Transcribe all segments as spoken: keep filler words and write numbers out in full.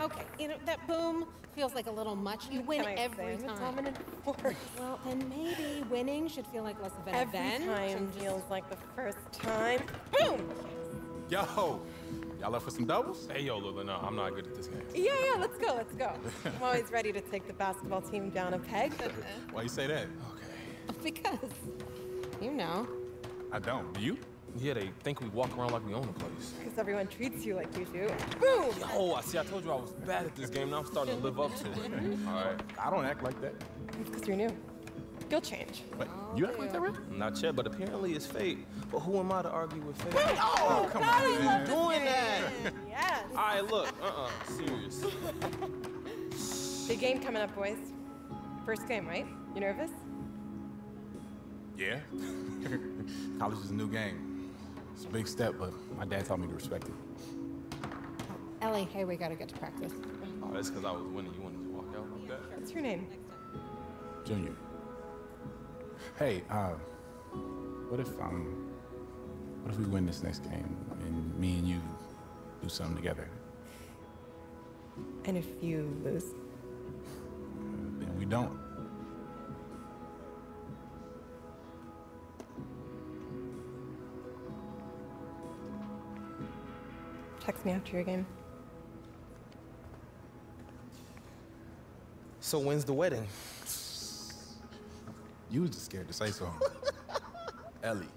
Okay, you know, that boom feels like a little much. You win Can I every sing? time. It's dominant force. Well, then maybe winning should feel like less of an Every event. time and just- feels like the first time. Boom! Yo, y'all up for some doubles? Hey, yo, Lula, no, I'm not good at this game. Yeah, yeah, let's go, let's go. I'm always ready to take the basketball team down a peg. Why you say that? Okay. Because, you know. I don't. Do you? Yeah, they think we walk around like we own the place. Because everyone treats you like you do. Boom! Oh, I see, I told you I was bad at this game. Now I'm starting to live up to it. All right. I don't act like that. It's because you're new. You'll change. Wait, you act like that, really? Not yet, but apparently it's fate. But who am I to argue with fate? Oh, come God, on, I man. love this Doing game. that. Yes. All right, look, uh-uh, serious. Big game coming up, boys. First game, right? You nervous? Yeah. College is a new game. It's a big step, but my dad taught me to respect it. Ellie, hey, we gotta get to practice. Oh, that's because I was winning. You wanted to walk out like that? What's your name? Junior. Hey, uh, what if, um, what if we win this next game and me and you do something together? And if you lose? Then we don't. Text me after your game. So when's the wedding? You was just scared to say so. Ellie.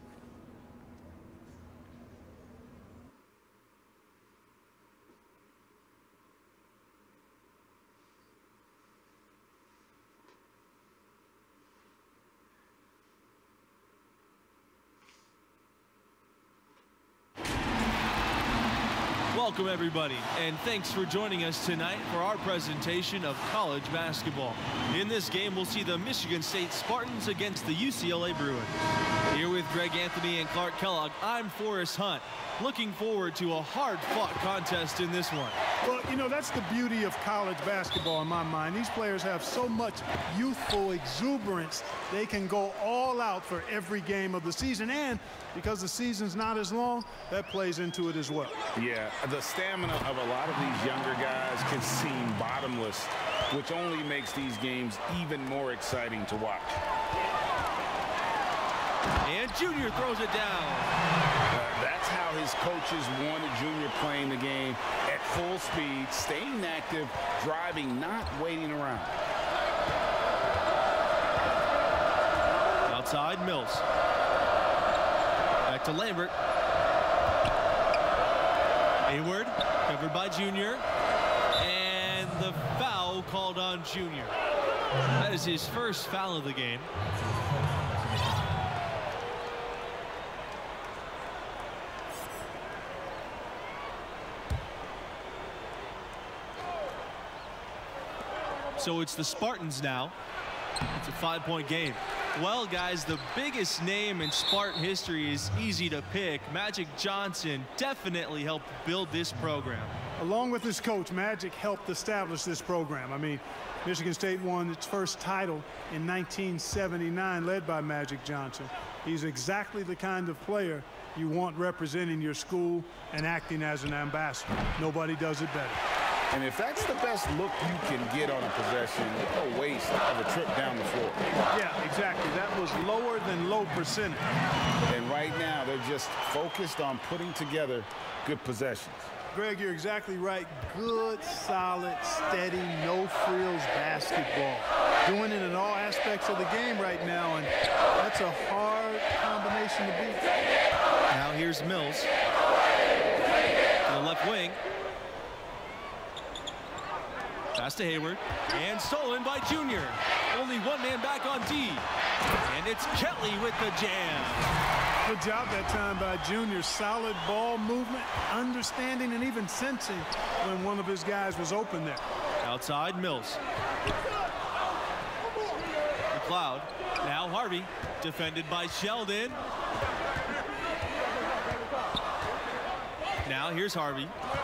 Welcome, everybody, and thanks for joining us tonight for our presentation of college basketball. In this game, we'll see the Michigan State Spartans against the U C L A Bruins. Here with Greg Anthony and Clark Kellogg, I'm Forrest Hunt. Looking forward to a hard-fought contest in this one. Well, you know, that's the beauty of college basketball in my mind. These players have so much youthful exuberance. They can go all out for every game of the season. And because the season's not as long, that plays into it as well. Yeah, the stamina of a lot of these younger guys can seem bottomless, which only makes these games even more exciting to watch. And Junior throws it down. Uh, that's how his coaches wanted Junior playing the game at full speed, staying active, driving, not waiting around. Outside, Mills. Back to Lambert. Hayward, covered by Junior. And the foul called on Junior. That is his first foul of the game. So it's the Spartans now. It's a five-point game. Well, guys, the biggest name in Spartan history is easy to pick. Magic Johnson definitely helped build this program. Along with his coach, Magic helped establish this program. I mean, Michigan State won its first title in nineteen seventy-nine, led by Magic Johnson. He's exactly the kind of player you want representing your school and acting as an ambassador. Nobody does it better. And if that's the best look you can get on a possession, no waste of a trip down the floor. Yeah, exactly. That was lower than low percentage. And right now, they're just focused on putting together good possessions. Greg, you're exactly right. Good, solid, steady, no-frills basketball. Doing it in all aspects of the game right now, and that's a hard combination to beat. Now here's Mills. To the left wing. Pass to Hayward, and stolen by Junior. Only one man back on D. And it's Kelly with the jam. Good job that time by Junior. Solid ball movement, understanding, and even sensing when one of his guys was open there. Outside, Mills. McLeod. Now Harvey, defended by Sheldon. Now here's Harvey.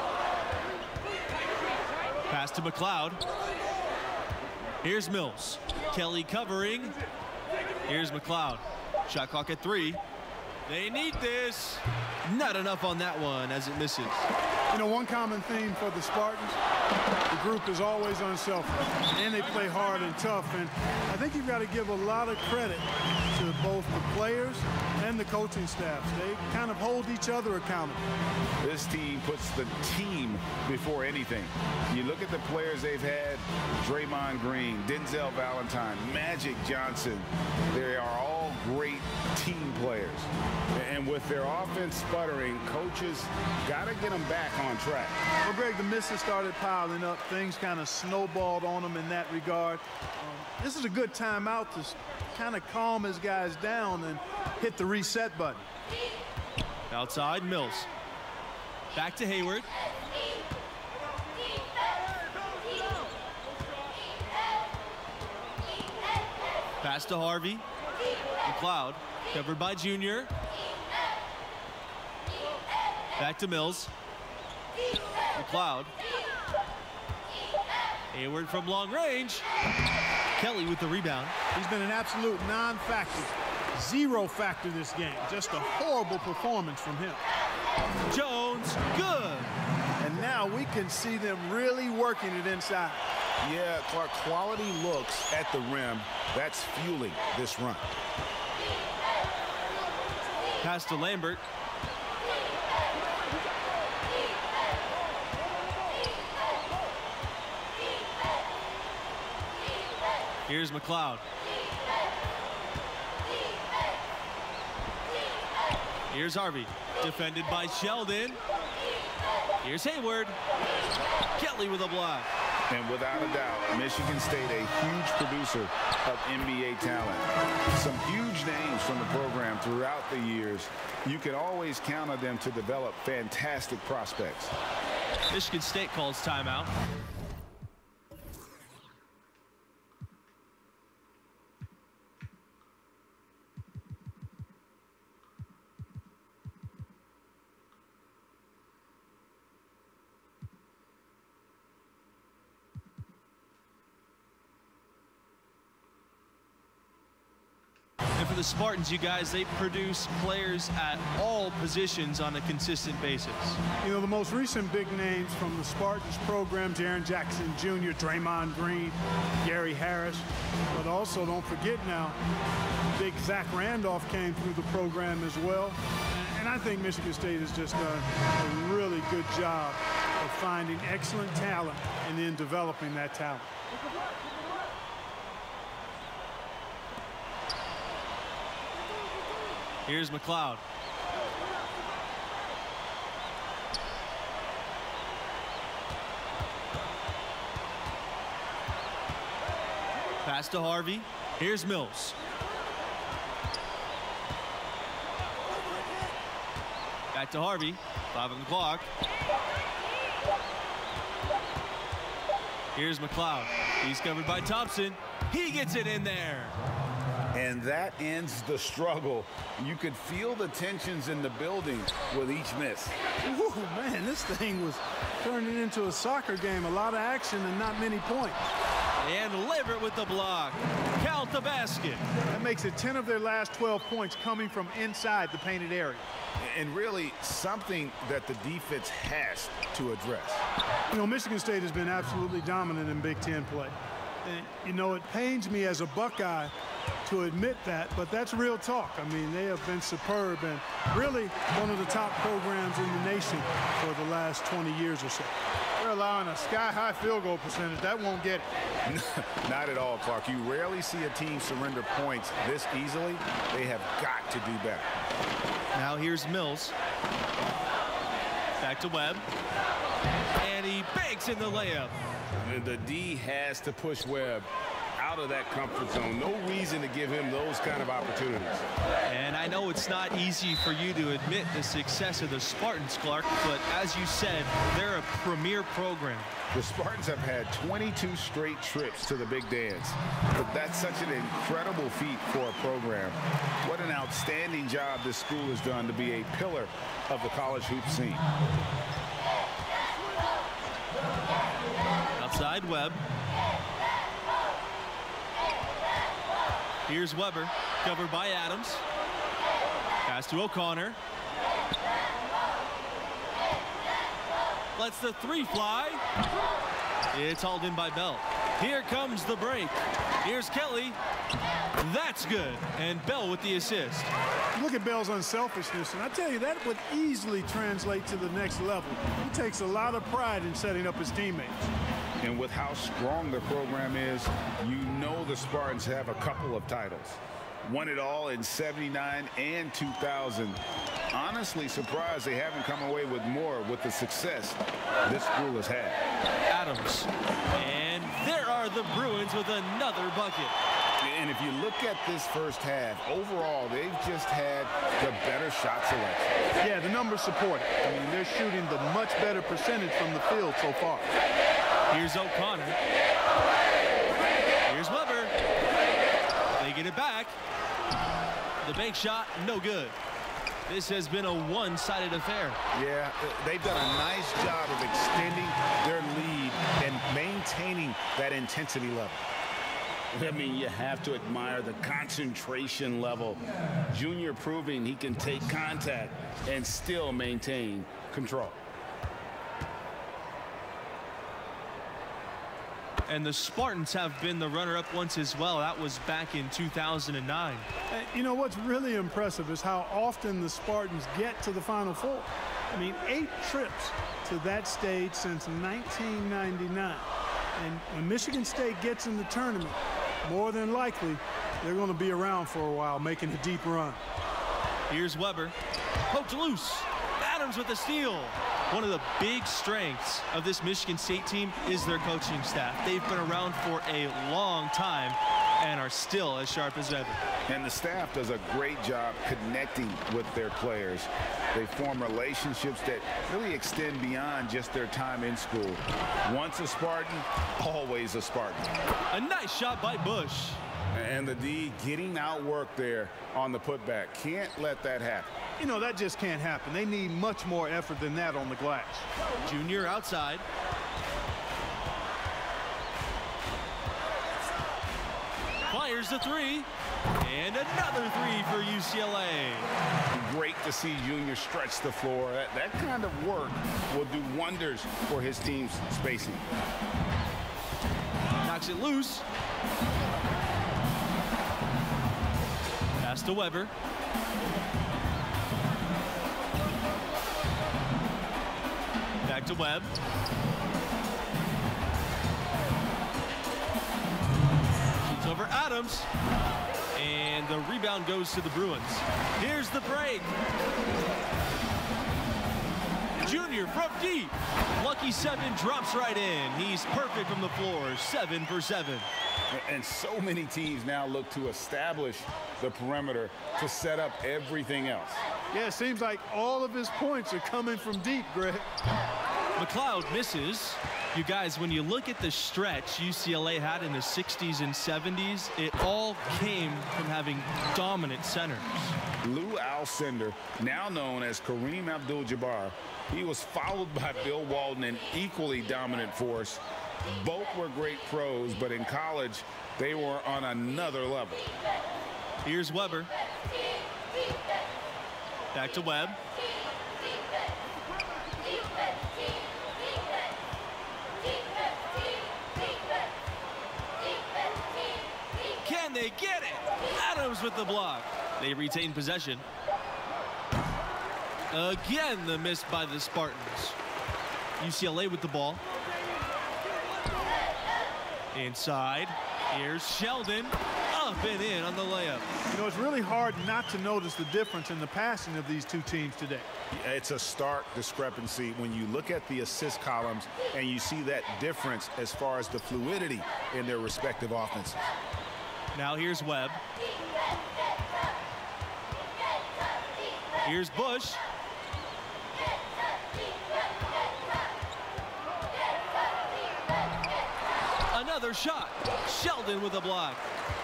Pass to McLeod. Here's Mills. Kelly covering. Here's McLeod. Shot clock at three. They need this. Not enough on that one as it misses. You know, one common theme for the Spartans, the group is always unselfish, and they play hard and tough. And I think you've got to give a lot of credit to both the players and the coaching staffs. They kind of hold each other accountable. This team puts the team before anything. You look at the players they've had: Draymond Green, Denzel Valentine, Magic Johnson. They are all great team players. And with their offense sputtering, coaches got to get them back on track. Well, Greg, the misses started piling up. Things kind of snowballed on them in that regard. Um, this is a good timeout to kind of calm his guys down and hit the reset button. Outside, Mills. Back to Hayward. Pass to Harvey. McLeod, covered by Junior. Back to Mills. McLeod. Hayward from long range. Kelly with the rebound. He's been an absolute non-factor, zero factor this game. Just a horrible performance from him. Jones, good. And now we can see them really working it inside. Yeah, Clark, quality looks at the rim. That's fueling this run. Pass to Lambert. Here's McLeod. Here's Harvey, defended by Sheldon. Here's Hayward. Kelly with a block. And without a doubt, Michigan State a huge producer of N B A talent. Some huge names from the program throughout the years. You can always count on them to develop fantastic prospects. Michigan State calls timeout. And for the Spartans, you guys, they produce players at all positions on a consistent basis. You know, the most recent big names from the Spartans program, Jaren Jackson Junior, Draymond Green, Gary Harris. But also, don't forget now, big Zach Randolph came through the program as well. And I think Michigan State has just done a really good job of finding excellent talent and then developing that talent. Here's McLeod. Pass to Harvey. Here's Mills. Back to Harvey. Five on the clock. Here's McLeod. He's covered by Thompson. He gets it in there. And that ends the struggle. You could feel the tensions in the building with each miss. Ooh, man, this thing was turning into a soccer game. A lot of action and not many points. And Lambert with the block. Count the basket. That makes it ten of their last twelve points coming from inside the painted area. And really something that the defense has to address. You know, Michigan State has been absolutely dominant in Big Ten play. And, you know, it pains me as a Buckeye to admit that, but that's real talk. I mean, they have been superb and really one of the top programs in the nation for the last twenty years or so. They're allowing a sky-high field goal percentage. That won't get it. Not at all, Clark. You rarely see a team surrender points this easily. They have got to do better. Now here's Mills. Back to Webb. And he banks in the layup. And the D has to push Webb out of that comfort zone. No reason to give him those kind of opportunities. And I know it's not easy for you to admit the success of the Spartans, Clark, but as you said, they're a premier program. The Spartans have had twenty-two straight trips to the Big Dance. But that's such an incredible feat for a program. What an outstanding job this school has done to be a pillar of the college hoop scene. Outside Webb. Here's Weber, covered by Adams. Pass to O'Connor. lets the three fly. It's hauled in by Bell. Here comes the break. Here's Kelly. That's good. And Bell with the assist. Look at Bell's unselfishness, and I tell you, that would easily translate to the next level. He takes a lot of pride in setting up his teammates. And with how strong the program is, you know the Spartans have a couple of titles. Won it all in seventy-nine and two thousand. Honestly surprised they haven't come away with more with the success this school has had. Adams. And there are the Bruins with another bucket. And if you look at this first half, overall, they've just had the better shot selection. Yeah, the numbers support it. I mean, they're shooting the much better percentage from the field so far. Here's O'Connor. Here's Weber. They get it back. The bank shot, no good. This has been a one-sided affair. Yeah, they've done a nice job of extending their lead and maintaining that intensity level. I mean, you have to admire the concentration level. Junior proving he can take contact and still maintain control. And the Spartans have been the runner-up once as well. That was back in two thousand nine. You know, what's really impressive is how often the Spartans get to the Final Four. I mean, eight trips to that stage since nineteen ninety-nine. And when Michigan State gets in the tournament, more than likely, they're going to be around for a while, making a deep run. Here's Weber. Poked loose. Adams with the steal. One of the big strengths of this Michigan State team is their coaching staff. They've been around for a long time and are still as sharp as ever. And the staff does a great job connecting with their players. They form relationships that really extend beyond just their time in school. Once a Spartan, always a Spartan. A nice shot by Bush. And the D getting outworked there on the putback. Can't let that happen. You know, that just can't happen. They need much more effort than that on the glass. Junior outside. Fires the three. And another three for U C L A. Great to see Junior stretch the floor. That, that kind of work will do wonders for his team's spacing. Knocks it loose. Pass to Weber. Back to Webb. Shoots over Adams. And the rebound goes to the Bruins. Here's the break. Junior from deep. Lucky seven drops right in. He's perfect from the floor. Seven for seven. And so many teams now look to establish the perimeter to set up everything else. Yeah, it seems like all of his points are coming from deep, Greg. McLeod misses. You guys, when you look at the stretch U C L A had in the sixties and seventies, it all came from having dominant centers. Lou Alcindor, now known as Kareem Abdul-Jabbar, he was followed by Bill Walton, an equally dominant force. Both were great pros, but in college, they were on another level. Here's Weber. Back to Webb. Can they get it? Adams with the block. They retain possession. Again, the miss by the Spartans. U C L A with the ball. Inside. Here's Sheldon. Up and in on the layup. You know, it's really hard not to notice the difference in the passing of these two teams today. It's a stark discrepancy when you look at the assist columns and you see that difference as far as the fluidity in their respective offenses. Now here's Webb. Here's Bush. Another shot. Sheldon with a block.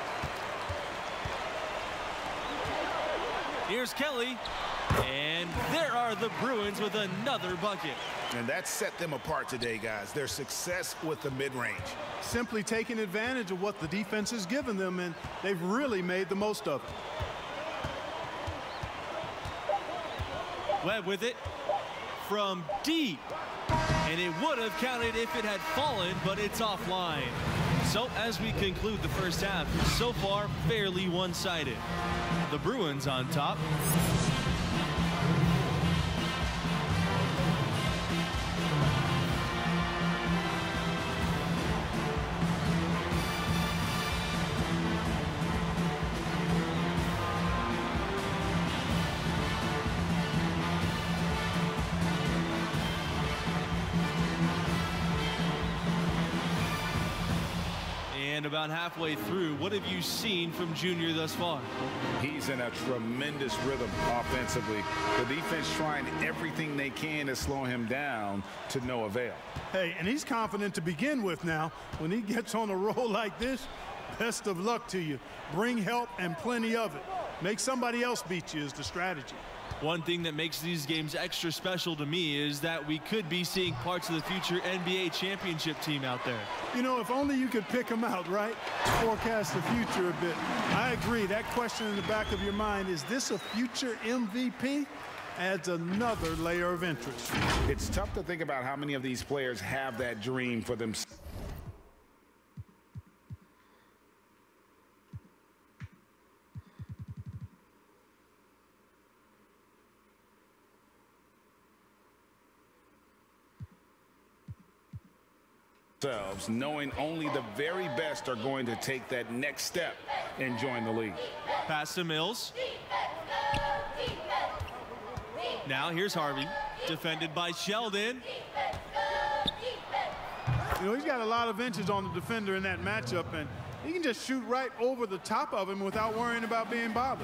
Here's Kelly. And there are the Bruins with another bucket. And that set them apart today, guys. Their success with the mid-range. Simply taking advantage of what the defense has given them, and they've really made the most of it. Webb with it from deep. And it would have counted if it had fallen, but it's offline. So as we conclude the first half, so far fairly one-sided. The Bruins on top. And about halfway through, what have you seen from Junior thus far? He's in a tremendous rhythm offensively. The defense trying everything they can to slow him down to no avail. Hey, and he's confident to begin with now. When he gets on a roll like this, best of luck to you. Bring help and plenty of it. Make somebody else beat you is the strategy. One thing that makes these games extra special to me is that we could be seeing parts of the future N B A championship team out there. You know, if only you could pick them out, right? Forecast the future a bit. I agree. That question in the back of your mind, is this a future M V P? Adds another layer of interest. It's tough to think about how many of these players have that dream for themselves. Knowing only the very best are going to take that next step and join the league. Pass to Mills. Now here's Harvey, defended by Sheldon. You know, he's got a lot of inches on the defender in that matchup, and he can just shoot right over the top of him without worrying about being bothered.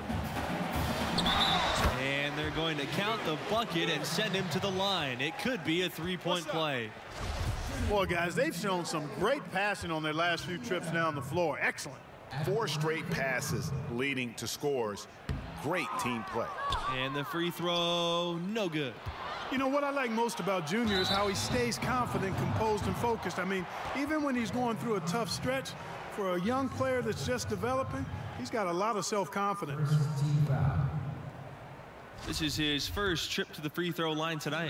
And they're going to count the bucket and send him to the line. It could be a three-point play. Boy, guys, they've shown some great passing on their last few trips down the floor. Excellent. Four straight passes leading to scores. Great team play. And the free throw, no good. You know, what I like most about Junior is how he stays confident, composed, and focused. I mean, even when he's going through a tough stretch, for a young player that's just developing, he's got a lot of self-confidence. This is his first trip to the free throw line tonight.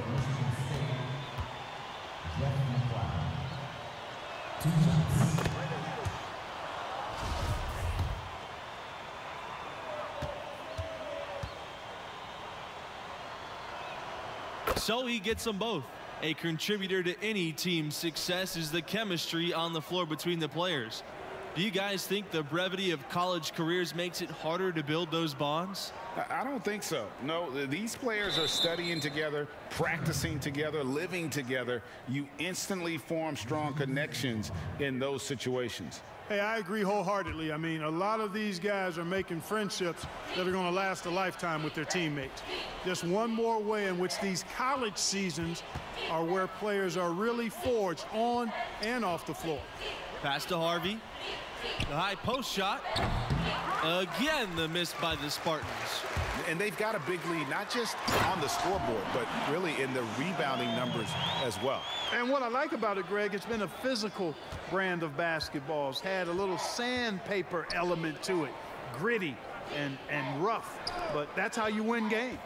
So he gets them both. A contributor to any team's success is the chemistry on the floor between the players. Do you guys think the brevity of college careers makes it harder to build those bonds? I don't think so. No, these players are studying together, practicing together, living together. You instantly form strong connections in those situations. Hey, I agree wholeheartedly. I mean, a lot of these guys are making friendships that are going to last a lifetime with their teammates. Just one more way in which these college seasons are where players are really forged on and off the floor. Pass to Harvey. The high post shot. Again, the miss by the Spartans. And they've got a big lead, not just on the scoreboard, but really in the rebounding numbers as well. And what I like about it, Greg, it's been a physical brand of basketball. It's had a little sandpaper element to it, gritty and, and rough. But that's how you win games.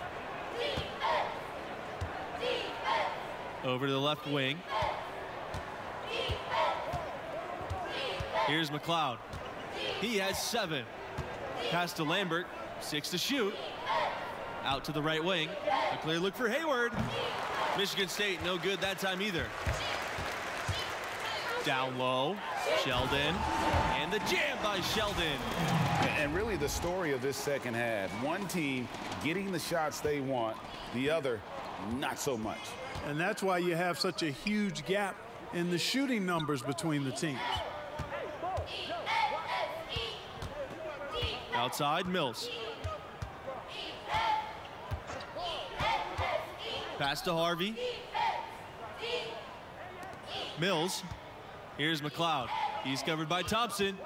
Over to the left wing. Here's McLeod. He has seven. Pass to Lambert. Six to shoot. Out to the right wing. A clear look for Hayward. Michigan State no good that time either. Down low. Sheldon. And the jam by Sheldon. And really the story of this second half. One team getting the shots they want. The other not so much. And that's why you have such a huge gap in the shooting numbers between the teams. Outside, Mills. Pass to Harvey. Mills. Here's McLeod. He's covered by Thompson.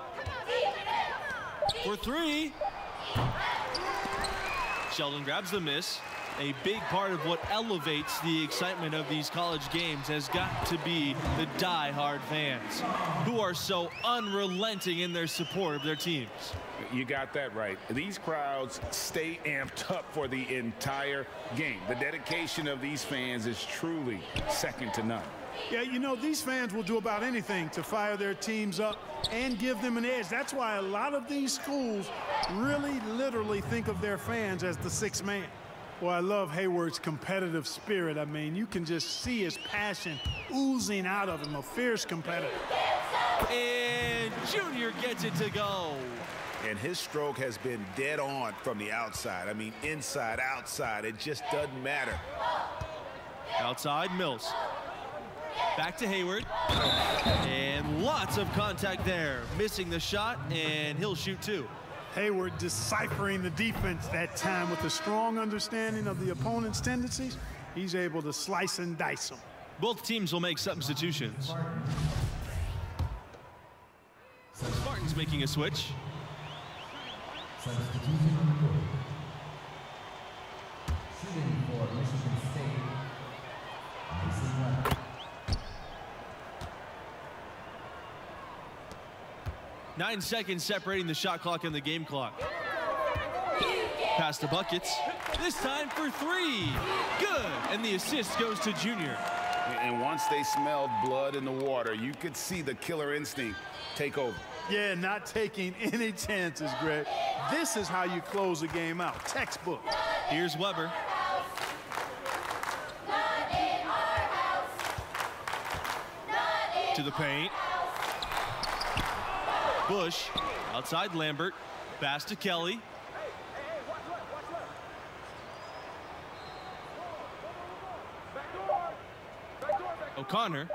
For three. Sheldon grabs the miss. A big part of what elevates the excitement of these college games has got to be the die-hard fans, who are so unrelenting in their support of their teams. You got that right. These crowds stay amped up for the entire game. The dedication of these fans is truly second to none. Yeah, you know, these fans will do about anything to fire their teams up and give them an edge. That's why a lot of these schools really literally think of their fans as the sixth man. Well, I love Hayward's competitive spirit. I mean, you can just see his passion oozing out of him, a fierce competitor. And Junior gets it to go. And his stroke has been dead on from the outside. I mean, inside, outside, it just doesn't matter. Outside, Mills. Back to Hayward. And lots of contact there. Missing the shot, and he'll shoot two. Hayward deciphering the defense that time with a strong understanding of the opponent's tendencies. He's able to slice and dice them. Both teams will make substitutions. Spartans making a switch. Substitution report. Shooting for Michigan State. Mason Weber. Nine seconds separating the shot clock and the game clock. Past the buckets. This time for three. Good. And the assist goes to Junior. And once they smelled blood in the water, you could see the killer instinct take over. Yeah, not taking any chances, Greg. This is how you close a game out. Textbook. Here's Weber. To the paint. Bush. Outside Lambert. Pass to Kelly. O'Connor.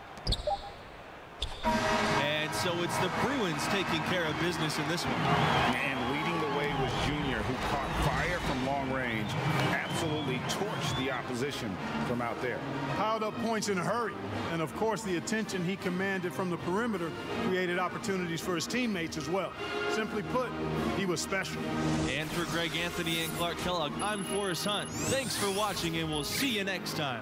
And so it's the Bruins taking care of business in this one. And leading the way was Junior, who caught fire from long range, absolutely torched the opposition from out there. Piled up points in a hurry. And, of course, the attention he commanded from the perimeter created opportunities for his teammates as well. Simply put, he was special. And for Greg Anthony and Clark Kellogg, I'm Forrest Hunt. Thanks for watching, and we'll see you next time.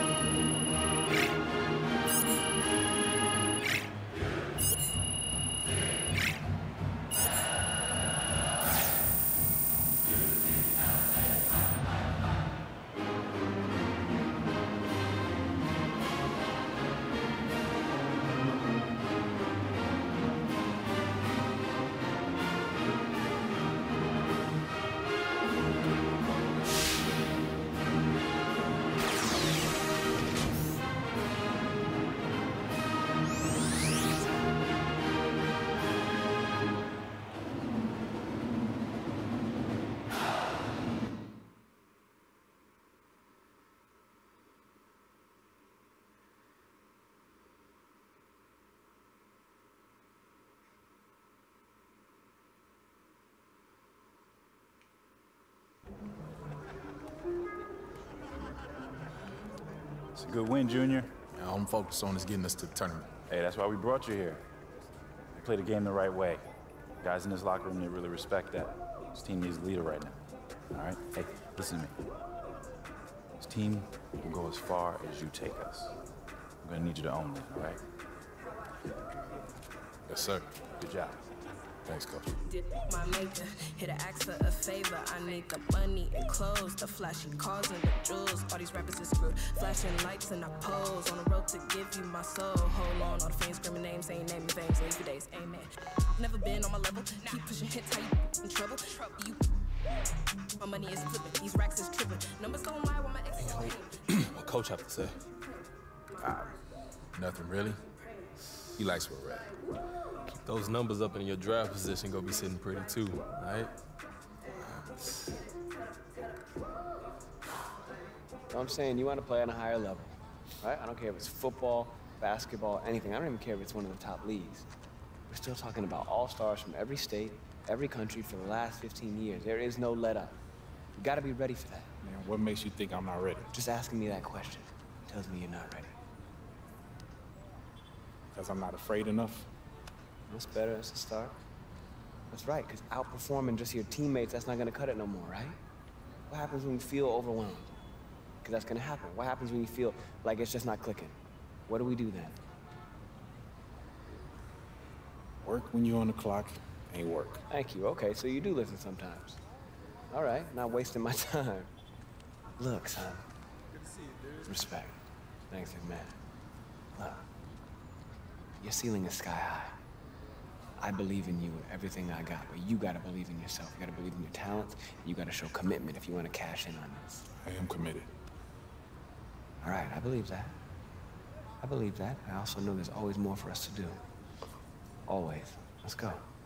It's a good win, Junior. All I'm focused on is getting us to the tournament. Hey, that's why we brought you here. We play the game the right way. Guys in this locker room, they really respect that. This team needs a leader right now. All right? Hey, listen to me. This team will go as far as you take us. I'm gonna need you to own it, all right? Yes, sir. Good job. Thanks, Coach. Did my maker hit an ask for a favor? I need the money and clothes, the flashy cars and the jewels. All these rappers is screwed. Flashing lights and I pose on the road to give you my soul. Hold on, all the fans screaming names, ain't naming things. Leave your days, amen. Never been on my level. Keep pushing hits, how you in trouble? You. My money is flipping. These racks is tripping. Numbers don't lie when my ex is Hey, what coach have to say? Ah, nothing really. He likes where we're at. Keep those numbers up in your draft position, go be sitting pretty too, all right? I'm saying you want to play on a higher level, right? I don't care if it's football, basketball, anything. I don't even care if it's one of the top leagues. We're still talking about all-stars from every state, every country for the last fifteen years. There is no let-up. You got to be ready for that. Man, what makes you think I'm not ready? Just asking me that question tells me you're not ready. Because I'm not afraid enough? That's better. That's a start. That's right, because outperforming just your teammates, that's not going to cut it no more, right? What happens when you feel overwhelmed? Because that's gonna happen. What happens when you feel like it's just not clicking? What do we do then? Work when you're on the clock ain't work. Thank you. Okay, so you do listen sometimes. All right, not wasting my time. Look, son. Good to see you, dude. Respect. Thanks, man. Look, your ceiling is sky high. I believe in you with everything I got, but you gotta believe in yourself. You gotta believe in your talents. You gotta show commitment if you want to cash in on this. I am committed. All right, I believe that. I believe that. I also know there's always more for us to do. Always. Let's go.